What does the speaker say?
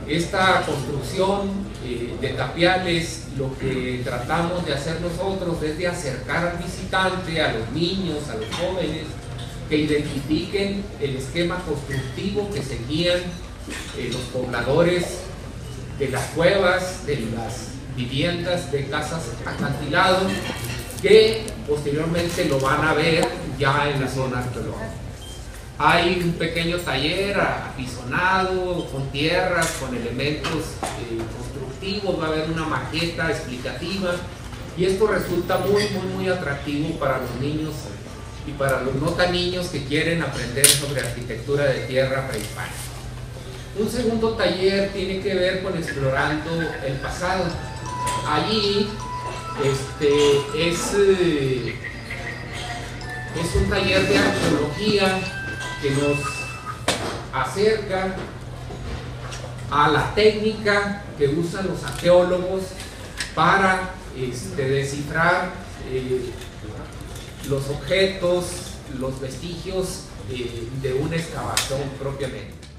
Esta construcción de tapiales, lo que tratamos de hacer nosotros es de acercar al visitante, a los niños, a los jóvenes, que identifiquen el esquema constructivo que seguían los pobladores de las cuevas, de las viviendas de casas acantilados, que posteriormente lo van a ver ya en la zona arqueológica. Hay un pequeño taller apisonado, con tierras, con elementos constructivos, va a haber una maqueta explicativa, y esto resulta muy atractivo para los niños y para los no tan niños que quieren aprender sobre arquitectura de tierra prehispánica. Un segundo taller tiene que ver con explorando el pasado. Allí es un taller de arqueología que nos acerca a la técnica que usan los arqueólogos para descifrar los objetos, los vestigios de una excavación propiamente.